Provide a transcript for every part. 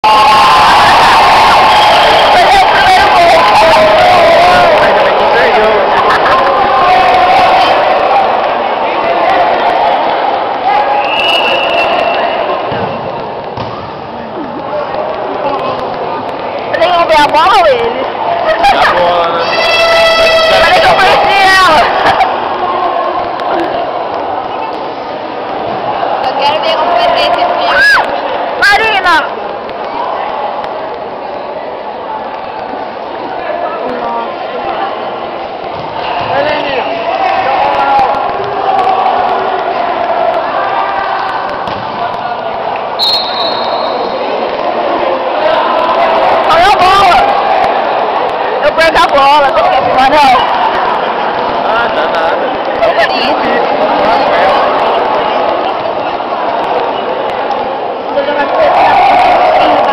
A bola ou ele? A bola, né? Peraí que eu conheci ela! Eu quero ver como vai ser esse filme. Marina! Eu perco a bola, tô aqui, não. Ah, tá nada. Vou jogar com ele.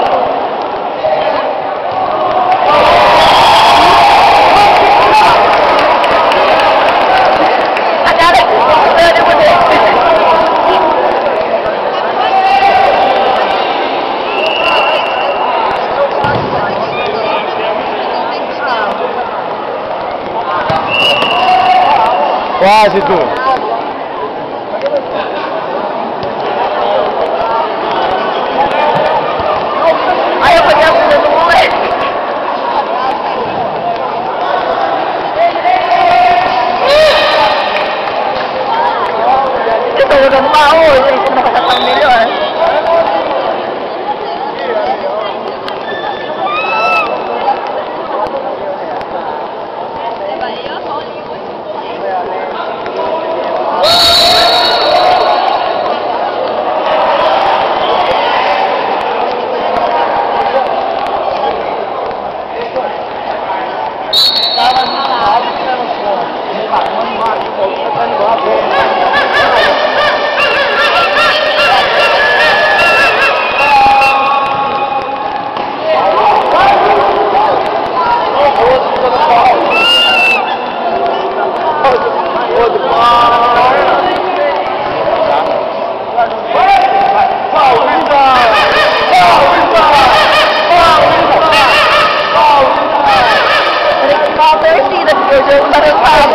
A cara de você. Quase, Tu. Aí eu peguei a bunda do moleque. Eu tô jogando mal hoje, gente. Não vai ficar melhor. O jogo tá resultado.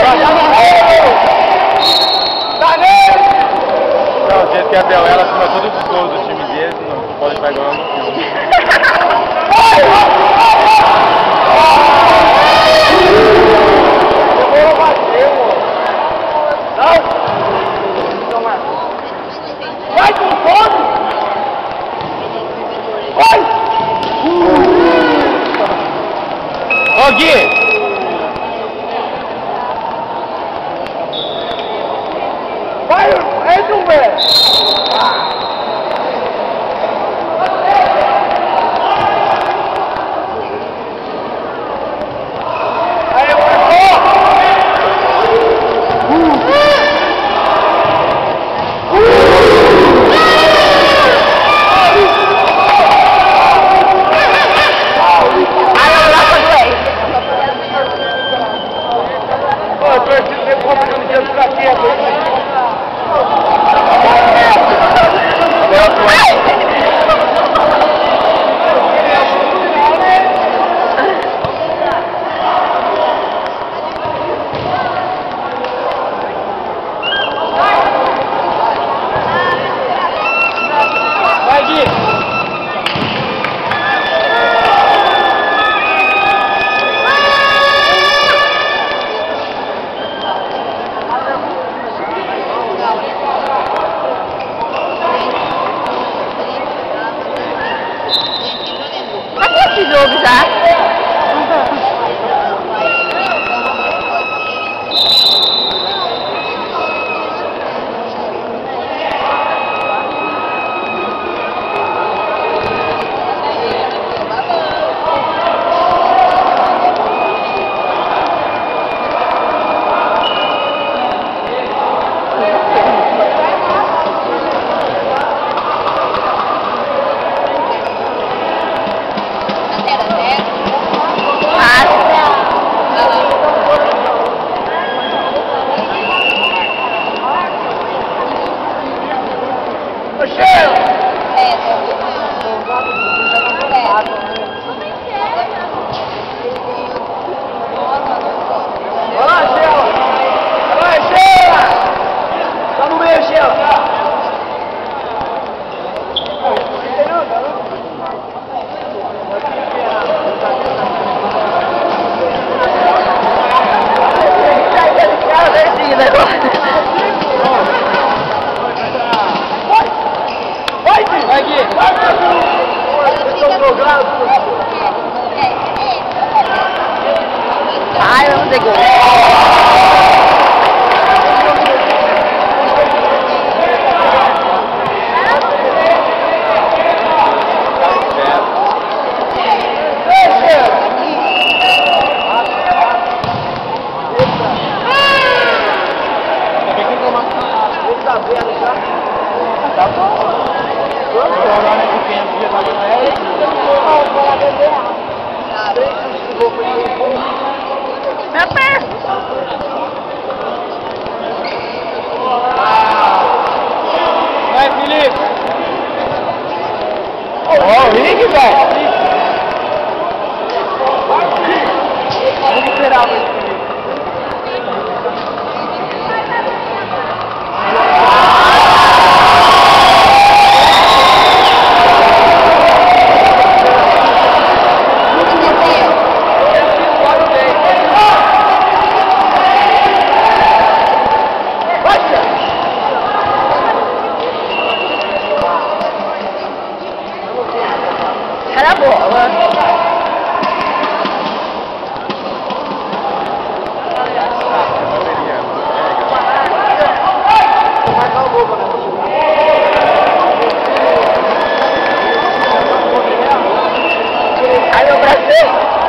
Não, o jeito que a Bel, ela filma todos os gols do time deles, não pode pegar ela no filme. Vai com fome! Vai! Ô, Gui! Vai, entra um velho! Esse jogo já. Zero, zero. Ai, vamos ver gol. Tá bom. Meu pé! Vai, Felipe! Ó, o Rick, velho! Vamos esperar, velho. Era a bola. Aí o Brasil.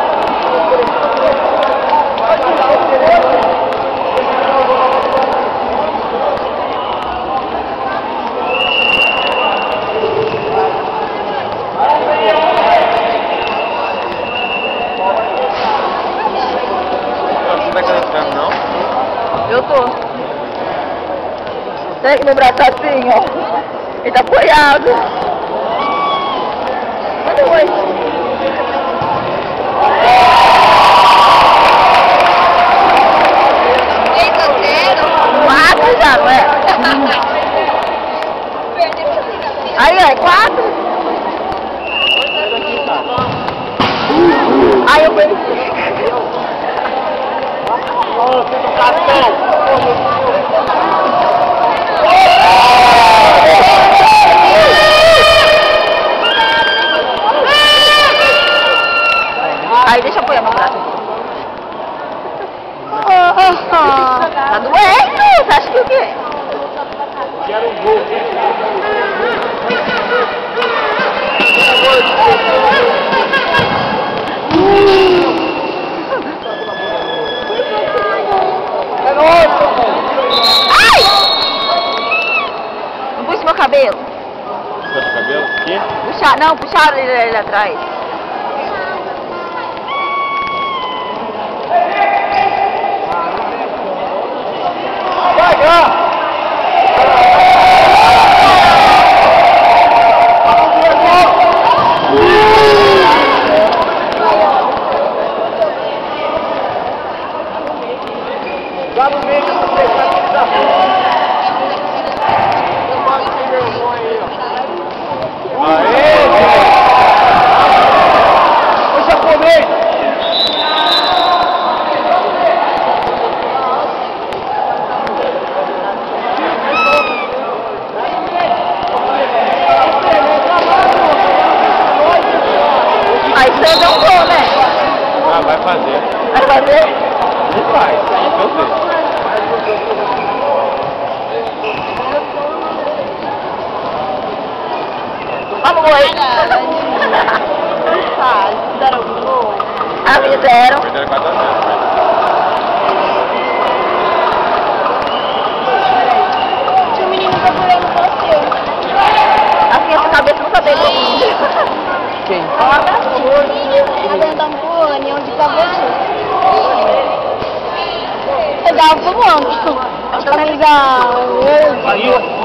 Não? Eu tô. Tem que lembrar tá assim, ó. Ele tá apoiado. Cadê o oi? 4 já, não é? Aí, ó, é 4. Aí eu perdi. Aí deixa eu apoiar meu braço. Tá doendo? Você acha que o quê? Quero um gol. Ai! Não puxa meu cabelo. Puxa o cabelo? Aqui? Puxar, não, puxaram ele atrás. Vai, cá! Lá no meio, você tá aê! O japonês! Aí você deu um gol, né? Ah, vai fazer. Vai fazer? Não faz, isso eu sei. Vamos, oi. Deram um gol. Fizeram. Perderam 4 a 0. Tinha um menino procurando você. Assim, essa cabeça nunca pegou. Quem? Tá tentando pro anel de cabeça. Eu dava pro mundo. Legal.